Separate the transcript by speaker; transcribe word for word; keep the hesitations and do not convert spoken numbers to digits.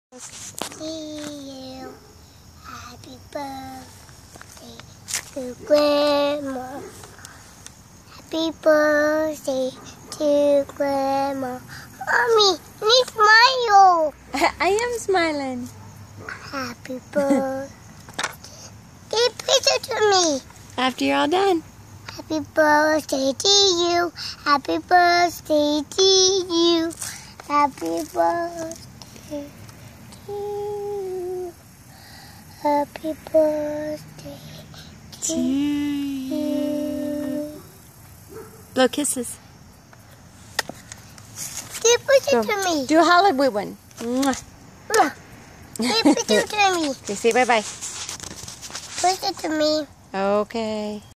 Speaker 1: See you. Happy birthday to Grandma. Happy birthday to Grandma. Mommy, need smile.
Speaker 2: I am smiling.
Speaker 1: Happy birthday. Give picture to me.
Speaker 2: After you're all done.
Speaker 1: Happy birthday to you. Happy birthday to you. Happy birthday to you. Happy birthday to,
Speaker 2: To
Speaker 1: you.
Speaker 2: Blow kisses.
Speaker 1: Give picture
Speaker 2: Go.
Speaker 1: to me.
Speaker 2: Do a Hollywood one. Mwah.
Speaker 1: Give picture to me.
Speaker 2: Okay, say bye-bye.
Speaker 1: Picture to me.
Speaker 2: Okay.